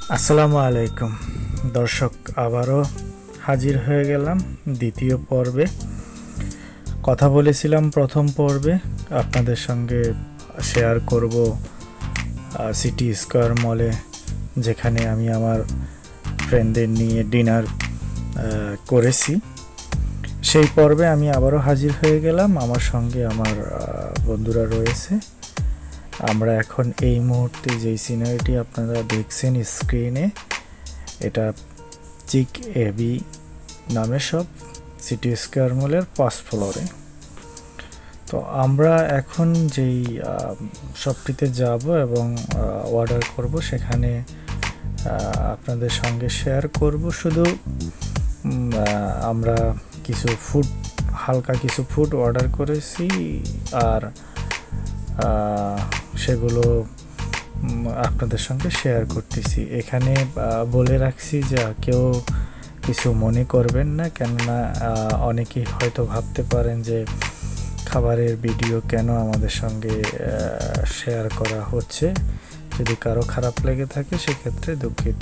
আসসালামু আলাইকুম দর্শক, আবারও হাজির হয়ে গেলাম দ্বিতীয় পর্বে। কথা বলেছিলাম প্রথম পর্বে আপনাদের সঙ্গে শেয়ার করব সিটি স্কয়ার মলে, যেখানে আমি আমার ফ্রেন্ডদের নিয়ে ডিনার করেছি। সেই পর্বে আমি আবারও হাজির হয়ে গেলাম। আমার সঙ্গে আমার বন্ধুরা রয়েছে। আমরা এখন এই মুহূর্তে যেই সিনারিটি আপনারা দেখছেন স্ক্রিনে, এটা CHIC.A.B নামে সব সিটি স্কয়ার মলের 5 ফ্লোরে। তো আমরা এখন যেই শপটিতে যাব এবং অর্ডার করব, সেখানে আপনাদের সঙ্গে শেয়ার করব। শুধু আমরা কিছু ফুড, হালকা কিছু ফুড অর্ডার করেছি, আর সেগুলো আপনাদের সঙ্গে শেয়ার করতেছি। এখানে বলে রাখছি যে কেউ কিছু মনে করবেন না, কেননা অনেকেই হয়তো ভাবতে পারেন যে খাবারের ভিডিও কেন আমাদের সঙ্গে শেয়ার করা হচ্ছে। যদি কারো খারাপ লেগে থাকে সেক্ষেত্রে দুঃখিত।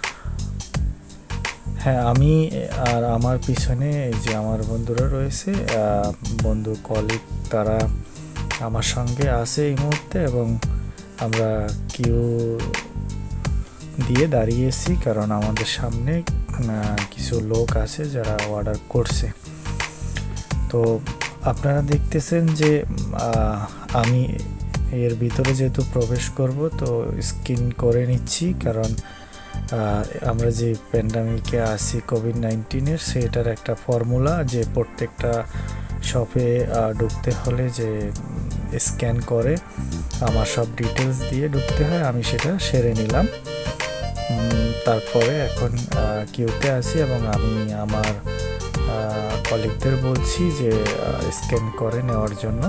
হ্যাঁ, আমি আর আমার পিছনে এই যে আমার বন্ধুরা রয়েছে, বন্ধু কলিগ, তারা আমার সঙ্গে আছে এই মুহূর্তে, এবং আমরা কিউ দিয়ে দাঁড়িয়েছি, কারণ আমাদের সামনে কিছু লোক আছে যারা অর্ডার করছে। তো আপনারা দেখতেছেন যে আমি এর ভিতরে যেহেতু প্রবেশ করব, তো স্ক্যান করে নিচ্ছি, কারণ আমরা যে প্যান্ডামিকে আছি কোভিড-19-এর, সেটার একটা ফর্মুলা যে প্রত্যেকটা শপে ঢুকতে হলে যে স্ক্যান করে আমার সব ডিটেলস দিয়ে ঢুকতে হয়। আমি সেটা সেরে নিলাম। তারপরে এখন কিউতে আসি এবং আমি আমার কলিগদের বলছি যে স্ক্যান করে নেওয়ার জন্য।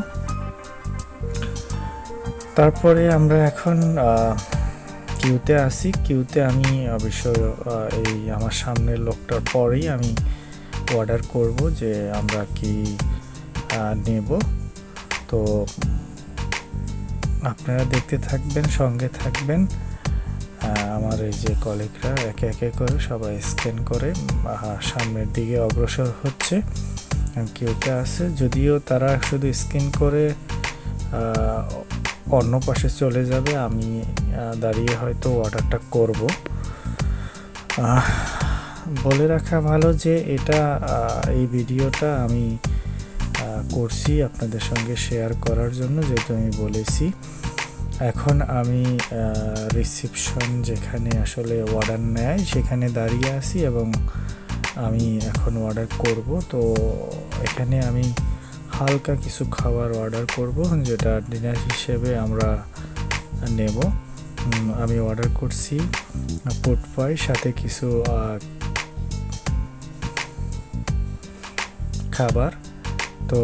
তারপরে আমরা এখন কিউতে আসি। কিউতে আমি অবশ্য এই আমার সামনের লোকটার পরেই আমি অর্ডার করব যে আমরা কি নেব। তো আপনারা দেখতে থাকবেন, সঙ্গে থাকবেন। আমার এই যে কলিগরা একে একে করে সবাই স্ক্যান করে সামনের দিকে অগ্রসর হচ্ছে। কিউতে আছে, যদিও তারা শুধু স্ক্যান করে অন্য পাশে চলে যাবে, আমি দাঁড়িয়ে হয়তো অর্ডারটা করব। বলে রাখা ভালো যে এটা এই ভিডিওটা আমি করছি আপনাদের সঙ্গে শেয়ার করার জন্য, যেহেতু আমি বলেছি। এখন আমি রিসিপশন, যেখানে আসলে অর্ডার নেয়, সেখানে দাঁড়িয়ে আছি এবং আমি এখন অর্ডার করব। তো এখানে আমি হালকা কিছু খাবার অর্ডার করব, যেটা ডিনার হিসেবে আমরা নেব। আমি অর্ডার করছি পুট পাই, সাথে কিছু খাবার। তো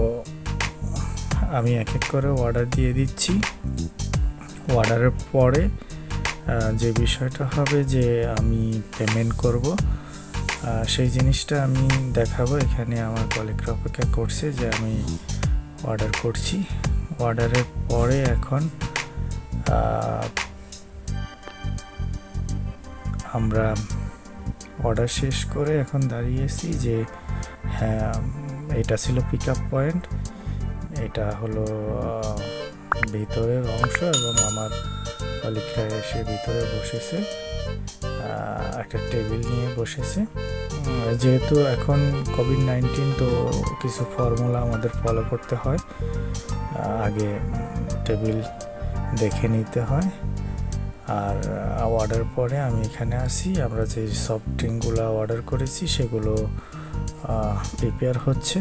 আমি এক এক করে অর্ডার দিয়ে দিচ্ছি। অর্ডারের পরে যে বিষয়টা হবে যে আমি পেমেন্ট করব, সেই জিনিসটা আমি দেখাবো। এখানে আমার কলিগরা অপেক্ষা করছে যে আমি অর্ডার করছি। অর্ডারের পরে এখন আমরা অর্ডার শেষ করে এখন দাঁড়িয়েছি যে হ্যাঁ, এটা ছিল পিক আপ পয়েন্ট। এটা হলো ভিতরের অংশ, এবং আমার কলিগরা এসে ভিতরে বসেছে, একটা টেবিল নিয়ে বসেছে। যেহেতু এখন কোভিড-19, তো কিছু ফর্মুলা আমাদের ফলো করতে হয়। আগে টেবিল দেখে নিতে হয়। আর অর্ডার পরে আমি এখানে আসি। আমরা যে সফট ড্রিঙ্কগুলো অর্ডার করেছি সেগুলো প্রিপেয়ার হচ্ছে।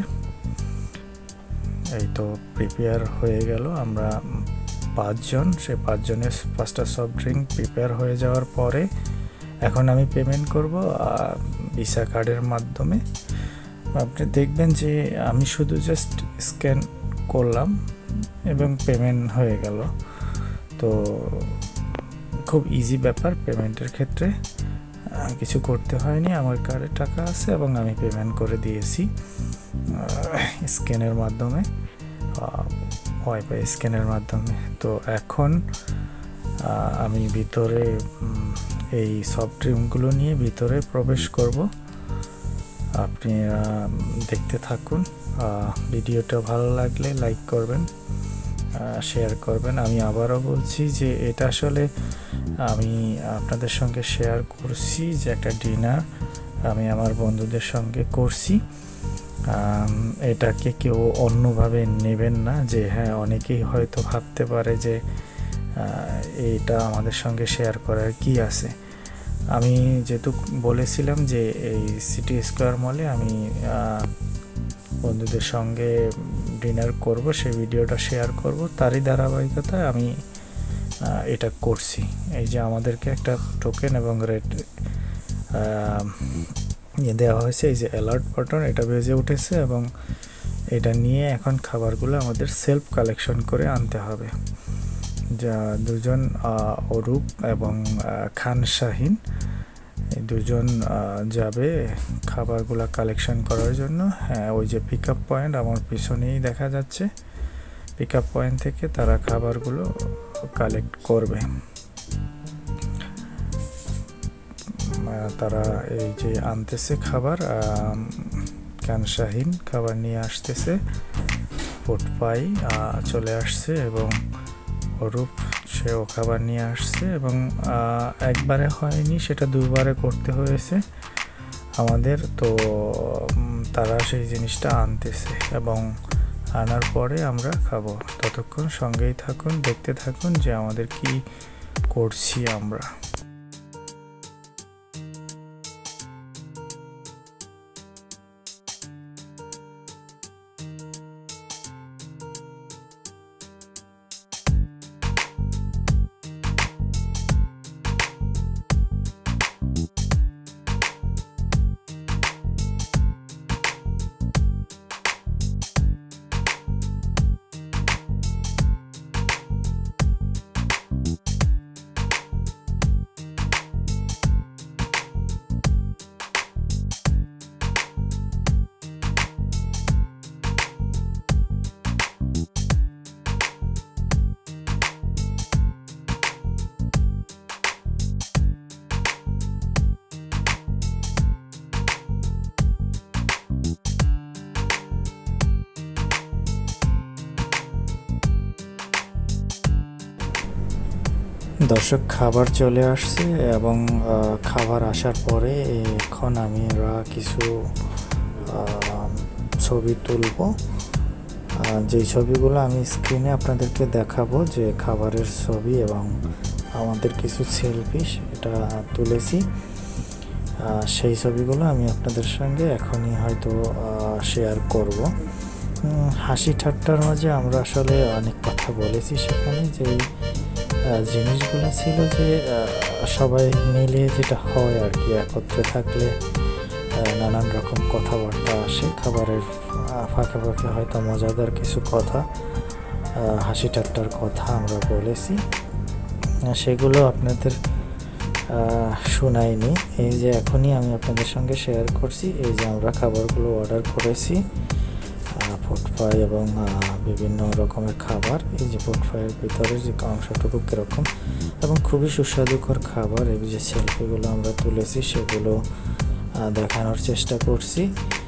এই তো প্রিপেয়ার হয়ে গেল। আমরা 5 জন, সে 5 জনের 5টা সফট ড্রিঙ্ক প্রিপেয়ার হয়ে যাওয়ার পরে এখন আমি পেমেন্ট করব ভিসা কার্ডের মাধ্যমে। আপনি দেখবেন যে আমি শুধু জাস্ট স্ক্যান করলাম এবং পেমেন্ট হয়ে গেল। তো খুব ইজি ব্যাপার পেমেন্টের ক্ষেত্রে, কিছু করতে হয়নি। আমার কার্ডে টাকা আছে এবং আমি পেমেন্ট করে দিয়েছি স্ক্যানের মাধ্যমে, ওয়াইফাই স্ক্যানের মাধ্যমে। তো এখন আমি ভিতরে এই সফট ড্রিঙ্কগুলো নিয়ে ভিতরে প্রবেশ করব। আপনারা দেখতে থাকুন। ভিডিওটা ভালো লাগলে লাইক করবেন, শেয়ার করবেন। আমি আবারও বলছি যে এটা আসলে আমি আপনাদের সঙ্গে শেয়ার করছি যে একটা ডিনার আমি আমার বন্ধুদের সঙ্গে করছি। এটাকে কেউ অন্যভাবে নেবেন না, যে হ্যাঁ অনেকেই হয়তো ভাবতে পারে যে এটা আমাদের সঙ্গে শেয়ার করার কি আছে। আমি যেহেতু বলেছিলাম যে এই সিটি স্কোয়ার মলে আমি বন্ধুদের সঙ্গে ডিনার করব, সেই ভিডিওটা শেয়ার করব, তারই ধারাবাহিকতায় আমি এটা করছি। এই যে আমাদেরকে একটা টোকেন এবং রেড দেওয়া হয়েছে, এই যে অ্যালার্ট বাটন, এটা বেজে উঠেছে এবং এটা নিয়ে এখন খাবারগুলো আমাদের সেলফ কালেকশন করে আনতে হবে। যা দুজন অরূপ এবং খান শাহিন এই দুজন যাবে খাবারগুলো কালেকশন করার জন্য। হ্যাঁ, ওই যে পিক আপ পয়েন্ট আমার পিছনেই দেখা যাচ্ছে, পিক আপ পয়েন্ট থেকে তারা খাবারগুলো কালেক্ট করবে। তারা এই যে আনতেছে খাবার, খান শাহিন খাবার নিয়ে আসতেছে, ফুটপাই চলে আসছে এবং অরূপ সেও খাবার নিয়ে আসছে এবং একবারে হয়নি, সেটা দুবারে করতে হয়েছে আমাদের। তো তারা সেই জিনিসটা আনতেছে এবং আনার পরে আমরা খাবো। ততক্ষণ সঙ্গেই থাকুন, দেখতে থাকুন যে আমাদের কি করছি আমরা। দর্শক, খাবার চলে আসছে এবং খাবার আসার পরে এখন আমরা কিছু ছবি তুলব। যেই ছবিগুলো আমি স্ক্রিনে আপনাদেরকে দেখাবো, যে খাবারের ছবি এবং আমাদের কিছু সেলফি এটা তুলেছি, সেই ছবিগুলো আমি আপনাদের সঙ্গে এখনই হয়তো শেয়ার করব। হাসি ঠাট্টার মাঝে আমরা আসলে অনেক কথা বলেছি সেখানে, যে জিনিসগুলো ছিল যে সবাই মিলে যেটা হয় আর কি, একত্রে থাকলে নানান রকম কথাবার্তা আসে। খাবারের ফাঁকে ফাঁকে হয়তো মজাদার কিছু কথা, হাসি ঠাট্টার কথা আমরা বলেছি, সেগুলো আপনাদের শোনাইনি। এই যে এখনই আমি আপনাদের সঙ্গে শেয়ার করছি, এই যে আমরা খাবারগুলো অর্ডার করেছি, ফুড ফ্রাই এবং বিভিন্ন রকমের খাবার। এই যে ফুড ফ্রাইয়ের ভিতরে যে অংশটুকু কীরকম এবং খুবই সুস্বাদুকর খাবার। এই যে সেলফিগুলো আমরা তুলেছি সেগুলো দেখানোর চেষ্টা করছি।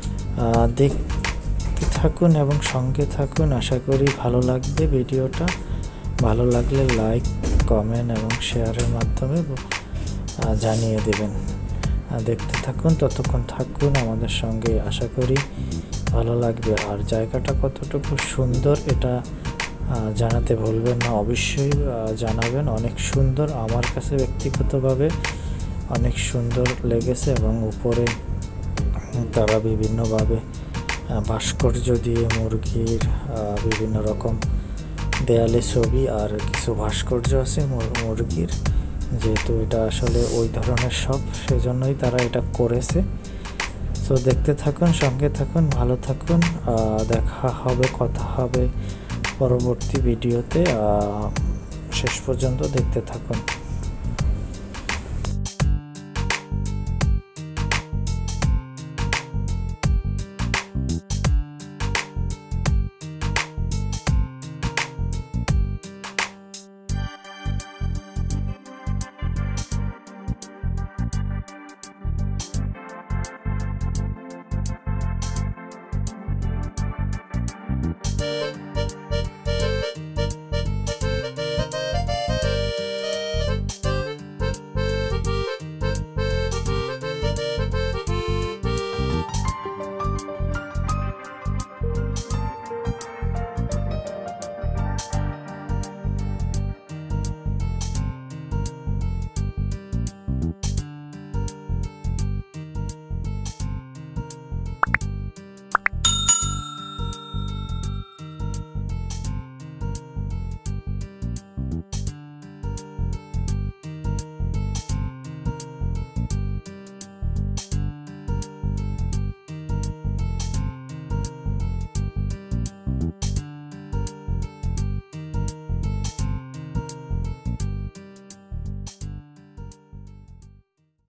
দেখতে থাকুন এবং সঙ্গে থাকুন, আশা করি ভালো লাগবে ভিডিওটা। ভালো লাগলে লাইক, কমেন্ট এবং শেয়ারের মাধ্যমে জানিয়ে দেবেন। দেখতে থাকুন, ততক্ষণ থাকুন আমাদের সঙ্গে, আশা করি ভালো লাগবে। আর জায়গাটা কতটুকু সুন্দর এটা জানাতে ভুলবেন না, অবশ্যই জানাবেন। অনেক সুন্দর, আমার কাছে ব্যক্তিগতভাবে অনেক সুন্দর লেগেছে এবং উপরে তারা বিভিন্নভাবে ভাস্কর্য দিয়ে মুরগির বিভিন্ন রকম দেয়ালে ছবি আর কিছু ভাস্কর্য আছে মুরগির, যেহেতু এটা আসলে ওই ধরনের সব, সেজন্যই তারা এটা করেছে। তো দেখতে থাকুন, সঙ্গে থাকুন, ভালো থাকুন। দেখা হবে, কথা হবে পরবর্তী ভিডিওতে। শেষ পর্যন্ত দেখতে থাকুন।